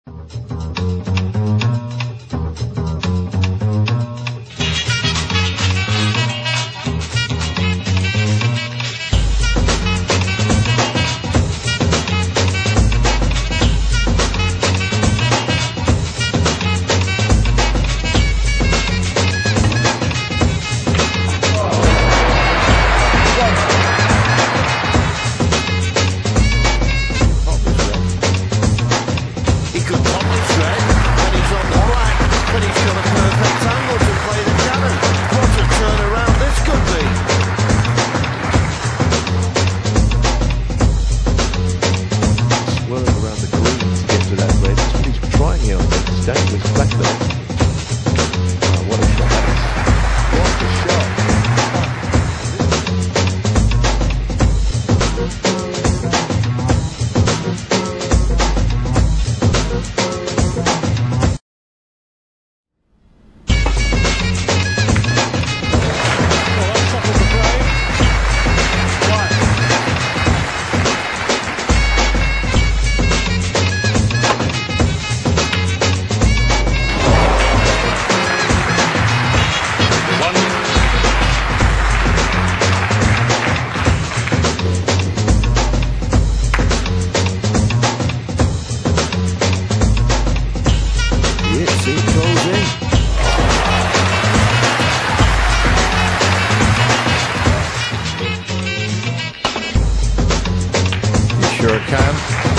Sure it can.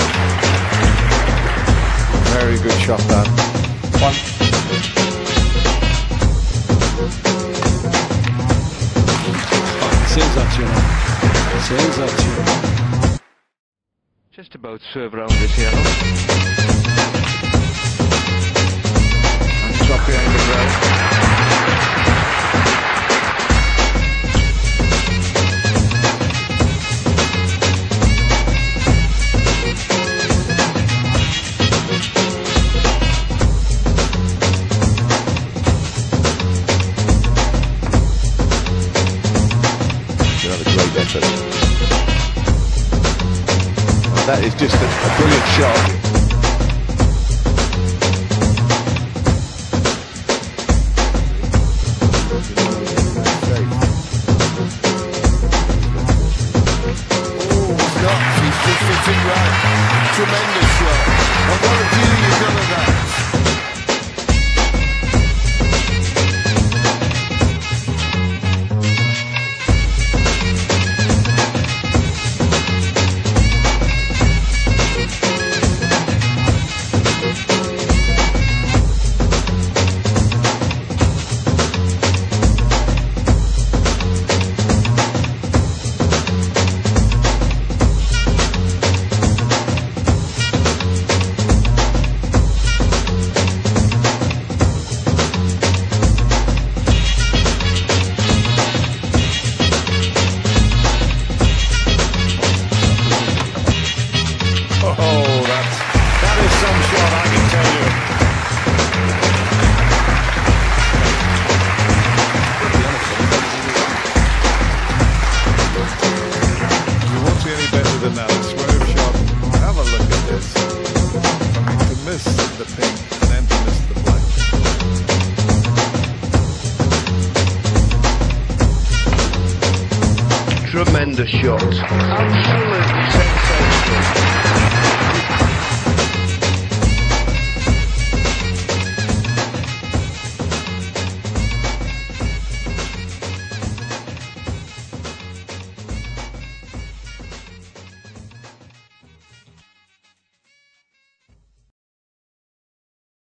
Very good shot, Dan. One. Says that, you know. Says that, you know. Just about serve around this yellow. And stop behind the ground. Great effort. Well, that is just a brilliant shot. He's just sitting right. Tremendous shot. And what a view you've done of that. The pink and then to miss the black. Tremendous shot. Absolutely sensational.